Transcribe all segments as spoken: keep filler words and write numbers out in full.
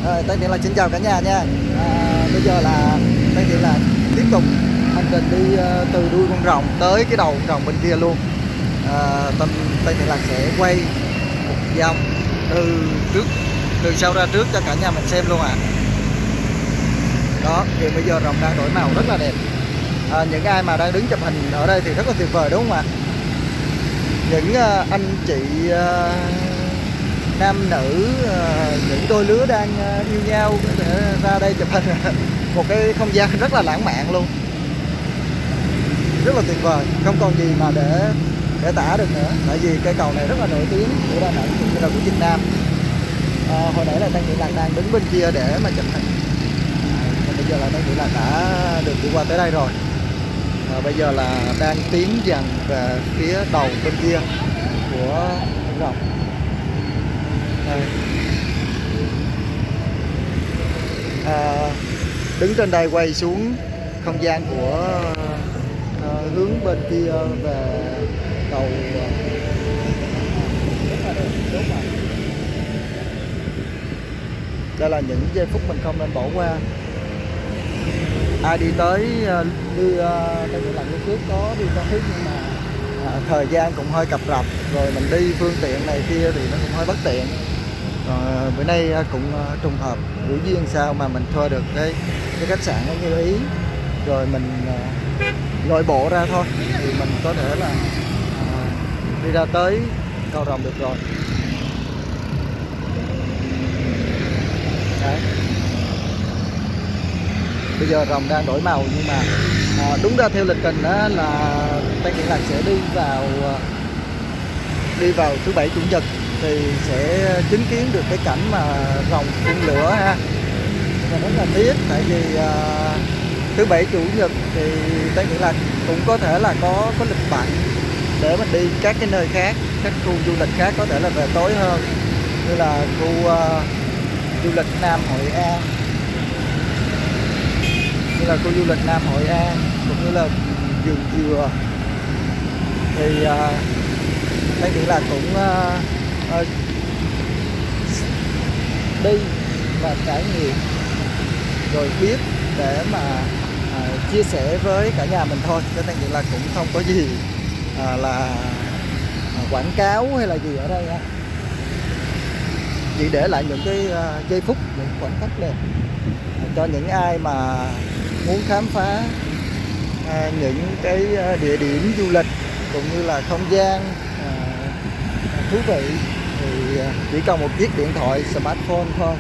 À, Tăng Thiện Lạc xin chào cả nhà nha. À, bây giờ là Tăng Thiện Lạc tiếp tục hành trình đi uh, từ đuôi con rồng tới cái đầu con rồng bên kia luôn. À, Tăng Thiện Lạc sẽ quay một vòng từ trước, từ sau ra trước cho cả nhà mình xem luôn à. Đó, thì bây giờ rồng đang đổi màu rất là đẹp. À, những ai mà đang đứng chụp hình ở đây thì rất là tuyệt vời đúng không ạ? Những uh, anh chị uh, nam nữ, uh, những đôi lứa đang uh, yêu nhau để ra đây chụp hình một cái không gian rất là lãng mạn luôn, rất là tuyệt vời, không còn gì mà để để tả được nữa. Tại vì cây cầu này rất là nổi tiếng của Đà Nẵng cũng như là của Việt Nam. À, hồi nãy là Tăng Thiện Lạc đang đứng bên kia để mà chụp hình. À, bây giờ là Tăng Thiện Lạc đã được đi qua tới đây rồi. À, bây giờ là đang tiến dần về phía đầu bên kia của con rồng. À, đứng trên đây quay xuống không gian của à, hướng bên kia về cầu rất là đẹp, đúng không? Đây là những giây phút mình không nên bỏ qua. Ai đi tới đi Tăng Thiện Lạc lúc trước có đi tới nhưng mà à, thời gian cũng hơi cập rập, rồi mình đi phương tiện này kia thì nó cũng hơi bất tiện. Rồi bữa nay cũng trùng hợp buổi duyên sao mà mình thuê được cái cái khách sạn nó như ý, rồi mình uh, lội bộ ra thôi thì mình có thể là uh, đi ra tới cầu rồng được rồi. Đấy. Bây giờ rồng đang đổi màu nhưng mà uh, đúng ra theo lịch trình đó là Tăng Thiện Lạc sẽ đi vào uh, đi vào thứ bảy chủ nhật thì sẽ chứng kiến được cái cảnh mà rồng phun lửa ha. Và rất là tiếc tại vì uh, thứ bảy chủ nhật thì Tăng Thiện Lạc cũng có thể là có có lịch bận để mình đi các cái nơi khác, các khu du lịch khác, có thể là về tối hơn, như là khu uh, du lịch Nam Hội An, như là khu du lịch Nam Hội An cũng như là vườn dừa. Thì uh, Tăng Thiện Lạc cũng uh, uh, đi và trải nghiệm rồi biết để mà uh, chia sẻ với cả nhà mình thôi, cho Tăng Thiện Lạc cũng không có gì uh, là uh, quảng cáo hay là gì ở đây á. Chỉ để lại những cái uh, giây phút, những khoảnh khắc đẹp uh, cho những ai mà muốn khám phá uh, những cái uh, địa điểm du lịch cũng như là không gian uh, thú vị, thì uh, chỉ cần một chiếc điện thoại smartphone thôi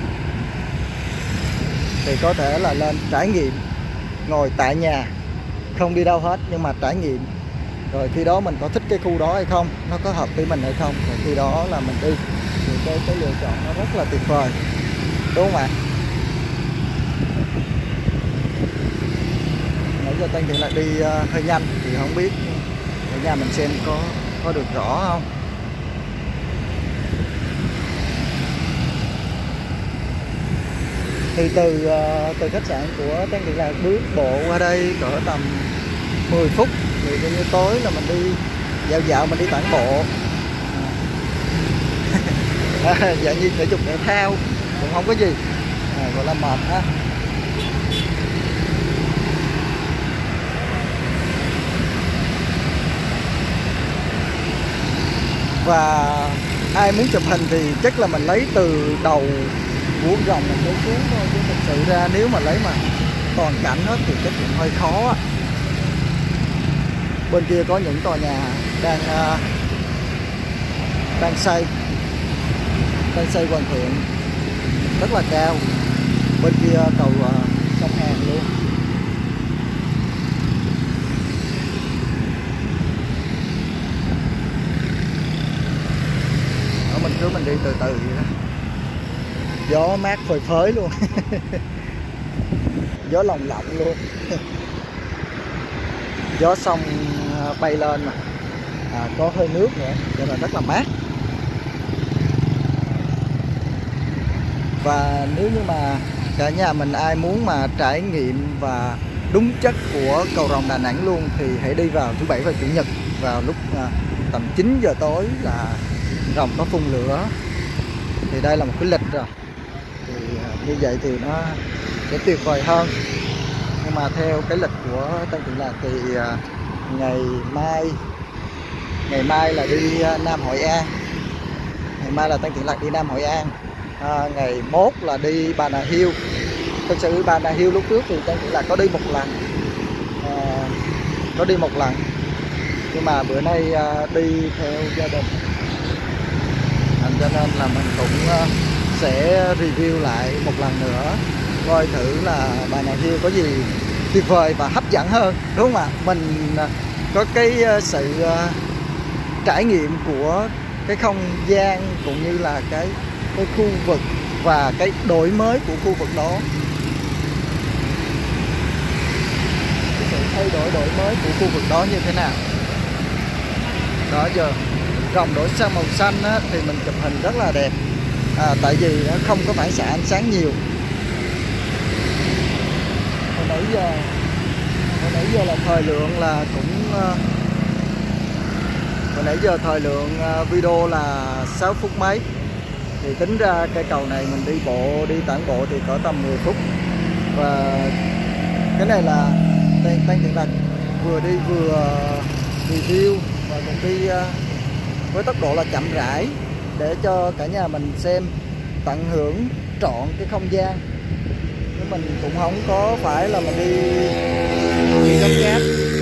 thì có thể là lên trải nghiệm, ngồi tại nhà không đi đâu hết nhưng mà trải nghiệm, rồi khi đó mình có thích cái khu đó hay không, nó có hợp với mình hay không, rồi khi đó là mình đi, thì cái, cái lựa chọn nó rất là tuyệt vời, đúng không ạ? Nãy giờ Tăng Thiện Lạc đi uh, hơi nhanh thì không biết ở nhà mình xem có có được rõ không. Thì từ uh, từ khách sạn của Tăng Thiện Lạc bước bộ qua đây cỡ tầm mười phút thì coi như tối là mình đi dạo dạo, mình đi tản bộ. À, dạng như thể dục thể thao cũng không có gì, à, gọi là mệt ha. Và ai muốn chụp hình thì chắc là mình lấy từ đầu của rồng mình lấy xuống thôi, chứ thực sự ra nếu mà lấy mà toàn cảnh hết thì chắc cũng hơi khó á. Bên kia có những tòa nhà đang uh, đang xây đang xây hoàn thiện rất là cao. Bên kia cầu uh, sông Hàn luôn. Ở mình cứ mình đi từ từ vậy đó, gió mát phơi phới luôn. Gió lồng lộng luôn. Gió sông bay lên mà à, có hơi nước nữa cho nên rất là mát. Và nếu như mà cả nhà mình ai muốn mà trải nghiệm và đúng chất của cầu rồng Đà Nẵng luôn thì hãy đi vào thứ bảy và chủ nhật vào lúc à, tầm chín giờ tối là rồng có phun lửa. Thì đây là một cái lịch rồi. thì như vậy thì nó sẽ tuyệt vời hơn. Nhưng mà theo cái lịch của Tân Tịnh Lạc thì ngày mai ngày mai là đi Nam Hội An, ngày mai là Tân Tịnh Lạc đi Nam Hội An, à, ngày mốt là đi Bà Nà Hills. Thực sự Bà Nà Hills lúc trước thì Tân Tịnh Lạc có đi một lần, à, có đi một lần nhưng mà bữa nay à, đi theo gia đình, à, cho nên là mình cũng à, sẽ review lại một lần nữa, coi thử là Bà Nà Hills có gì tuyệt vời và hấp dẫn hơn, đúng không ạ? Mình có cái sự trải nghiệm của cái không gian cũng như là cái cái khu vực và cái đổi mới của khu vực đó, cái sự thay đổi đổi mới của khu vực đó như thế nào. Đó, giờ rồng đổi sang màu xanh á, thì mình chụp hình rất là đẹp, à, tại vì nó không có phản xạ ánh sáng nhiều. Hồi nãy giờ hồi nãy giờ là thời lượng là cũng hồi nãy giờ thời lượng video là sáu phút mấy, thì tính ra cây cầu này mình đi bộ đi tản bộ thì có tầm mười phút. Và cái này là Tân Tịnh Lạc vừa đi vừa review và cũng đi với tốc độ là chậm rãi để cho cả nhà mình xem tận hưởng trọn cái không gian, chứ mình cũng không có phải là mình đi đi gấp gáp.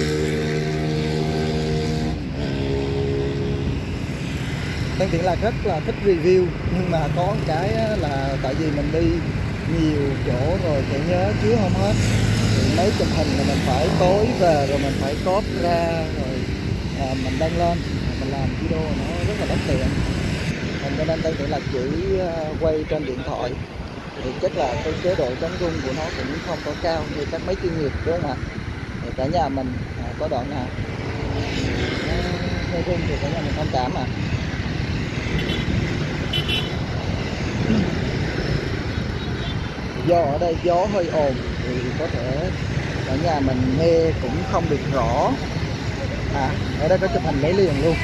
Tân Tịnh Lạc rất là thích review, nhưng mà có cái là tại vì mình đi nhiều chỗ rồi phải nhớ chứa không hết, thì mấy chụp hình là mình phải tối về rồi mình phải cóp ra rồi à, mình đăng lên, mình làm video nó rất là bất tiện, mình cho nên Tân Tịnh Lạc chỉ quay trên điện thoại, thì chắc là cái chế độ chống rung của nó cũng không có cao như các máy chuyên nghiệp, đúng không ạ? Thì cả nhà mình à, có đoạn nào hơi rung thì cả nhà mình thông cảm mà. Do ở đây gió hơi ồn thì có thể ở nhà mình nghe cũng không được rõ. À, ở đây có chụp hình lấy liền luôn.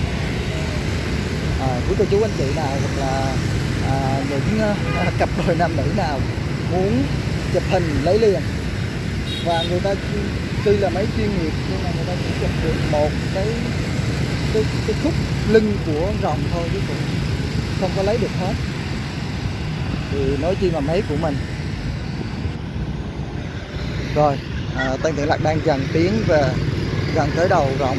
À, quý cô chú anh chị nào hoặc là à, những à, cặp đôi nam nữ nào muốn chụp hình lấy liền, và người ta tuy là máy chuyên nghiệp nhưng mà người ta chỉ chụp được một cái cái, cái khúc lưng của rồng thôi, chứ cũng không có lấy được hết, thì nói chi mà máy của mình. Rồi à, Tân Tịnh Lạc đang dần tiến về gần tới đầu rồng.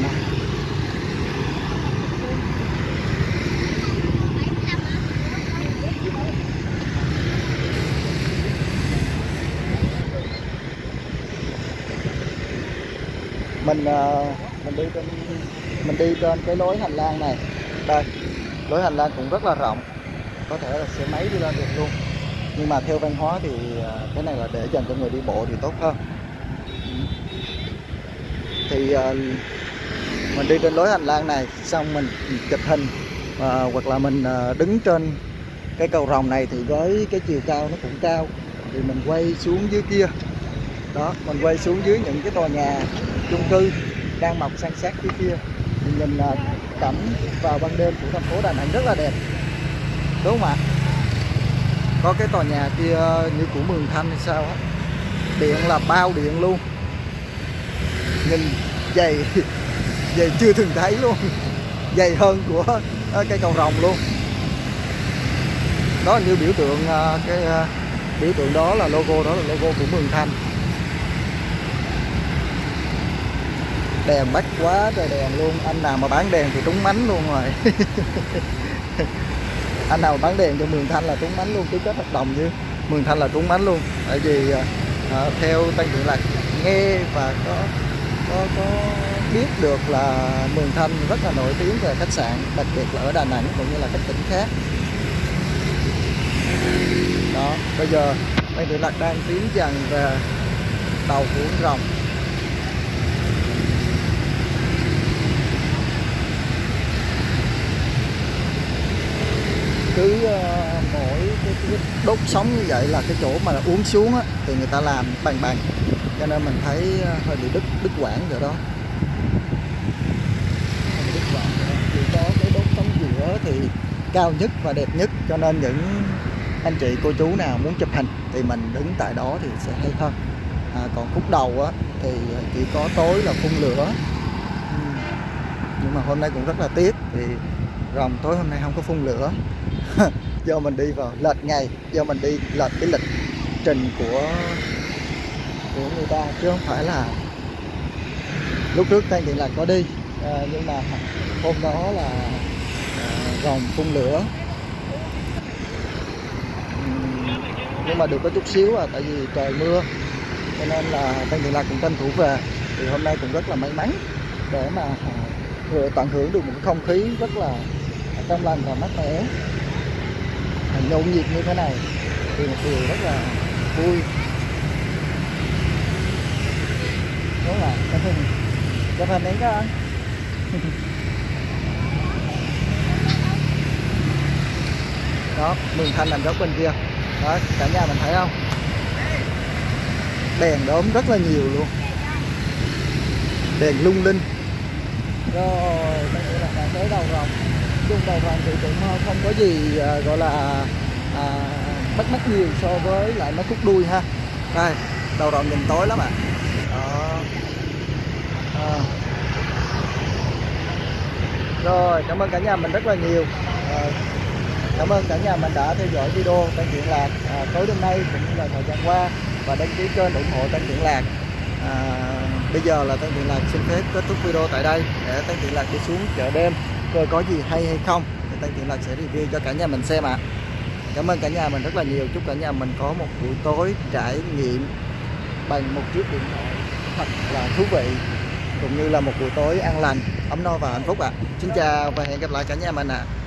Mình mình đi trên mình đi trên cái lối hành lang này, đây lối hành lang cũng rất là rộng, có thể là xe máy đi lên được luôn, nhưng mà theo văn hóa thì cái này là để dành cho người đi bộ thì tốt hơn. Thì mình đi trên lối hành lang này xong mình chụp hình, à, hoặc là mình đứng trên cái cầu rồng này thì với cái chiều cao nó cũng cao, thì mình quay xuống dưới kia đó, mình quay xuống dưới những cái tòa nhà chung cư đang mọc san sát phía kia, thì nhìn cảnh vào ban đêm của thành phố Đà Nẵng rất là đẹp, đúng không ạ? Có cái tòa nhà kia như của Mường Thanh hay sao á, điện là bao điện luôn, nhìn dày dày chưa từng thấy luôn, dày hơn của cái cầu rồng luôn. Đó như biểu tượng, cái biểu tượng đó là logo, đó là logo của Mường Thanh. Đèn bắt quá trời đèn luôn, anh nào mà bán đèn thì trúng mánh luôn rồi. Anh nào mà bán đèn cho Mường Thanh là trúng mánh luôn, ký kết hợp đồng với Mường Thanh là trúng mánh luôn. Tại vì à, theo Tân Tịnh Lạc nghe và có, có có biết được là Mường Thanh rất là nổi tiếng về khách sạn, đặc biệt là ở Đà Nẵng cũng như là các tỉnh khác. Đó, bây giờ Tân Tịnh Lạc đang tiến dần về đầu của rồng. Cứ uh, mỗi cái, cái đốt sóng như vậy là cái chỗ mà uống xuống á, thì người ta làm bằng bằng, cho nên mình thấy uh, hơi bị đứt đứt quãng rồi đó. Đứt quãng rồi đó. Chỉ có cái đốt sóng giữa thì cao nhất và đẹp nhất, cho nên những anh chị cô chú nào muốn chụp hình thì mình đứng tại đó thì sẽ hay hơn. À, còn khúc đầu á thì chỉ có tối là phun lửa. Uhm. Nhưng mà hôm nay cũng rất là tiếc thì rồng tối hôm nay không có phun lửa. Do mình đi vào lệch ngày, do mình đi lệch cái lịch trình của của người ta, chứ không phải là lúc trước Tăng Thiện Lạc có đi. À, nhưng mà hôm đó là à, rồng phun lửa. Uhm, nhưng mà được có chút xíu à, tại vì trời mưa cho nên là Tăng Thiện Lạc cũng tranh thủ về. Thì hôm nay cũng rất là may mắn để mà vừa tận hưởng được một cái không khí rất là trong lành và mát mẻ, nhộn nhịp như thế này thì một điều rất là vui. Đúng là chụp hình, chụp hình đến các anh. Đó, Mường Thanh nằm góc bên kia đó, cả nhà mình thấy không, đèn đóm rất là nhiều luôn, đèn lung linh. Rồi đây là đã tới đầu rồng. Chung đầu rồng thì cũng không có gì à, gọi là à, bắt mắt nhiều so với lại mấy khúc đuôi ha. Đây đầu rồng nhìn tối lắm ạ. Đó. À. Rồi cảm ơn cả nhà mình rất là nhiều. À, cảm ơn cả nhà mình đã theo dõi video Tăng Thiện Lạc à, tối đêm nay cũng như là thời gian qua, và đăng ký kênh ủng hộ Tăng Thiện Lạc. À, bây giờ là Tăng Thiện Lạc xin phép kết thúc video tại đây để Tăng Thiện Lạc đi xuống chợ đêm coi có gì hay hay không thì Tăng Thiện Lạc sẽ review cho cả nhà mình xem ạ. À. Cảm ơn cả nhà mình rất là nhiều. Chúc cả nhà mình có một buổi tối trải nghiệm bằng một chiếc điện thoại thật là thú vị, cũng như là một buổi tối an lành, ấm no và hạnh phúc ạ. À. Xin chào và hẹn gặp lại cả nhà mình ạ. À.